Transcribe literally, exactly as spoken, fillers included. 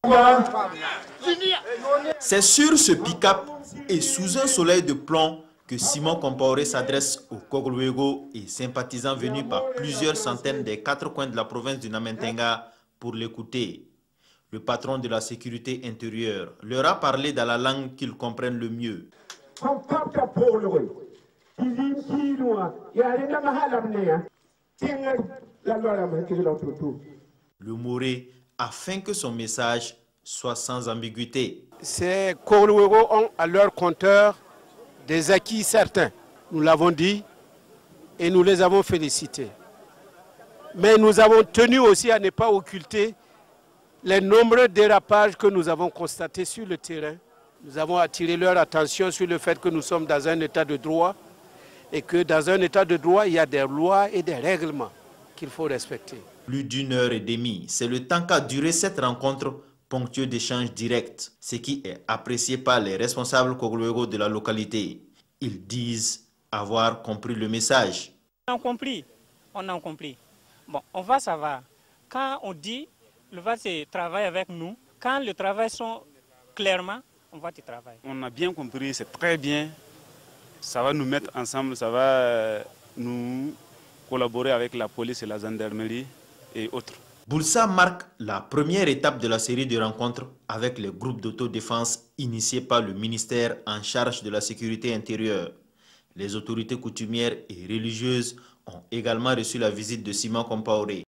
C'est sur ce pick-up et sous un soleil de plomb que Simon Compaoré s'adresse aux Kogluego et sympathisants venus par plusieurs centaines des quatre coins de la province du Namentenga pour l'écouter. Le patron de la sécurité intérieure leur a parlé dans la langue qu'ils comprennent le mieux. Le Moré afin que son message soit sans ambiguïté. Ces Kogluego ont à leur compteur des acquis certains. Nous l'avons dit et nous les avons félicités. Mais nous avons tenu aussi à ne pas occulter les nombreux dérapages que nous avons constatés sur le terrain. Nous avons attiré leur attention sur le fait que nous sommes dans un état de droit et que dans un état de droit, il y a des lois et des règlements qu'il faut respecter. Plus d'une heure et demie, c'est le temps qu'a duré cette rencontre ponctuée d'échanges directs, ce qui est apprécié par les responsables Kogluego de la localité. Ils disent avoir compris le message. On a compris, on a compris. Bon, on va savoir. Quand on dit le va se travailler avec nous, quand le travail sont clairement, on va te travailler. On a bien compris, c'est très bien. Ça va nous mettre ensemble, ça va nous collaborer avec la police et la gendarmerie et autres. Boulsa marque la première étape de la série de rencontres avec les groupes d'autodéfense initiés par le ministère en charge de la sécurité intérieure. Les autorités coutumières et religieuses ont également reçu la visite de Simon Compaoré.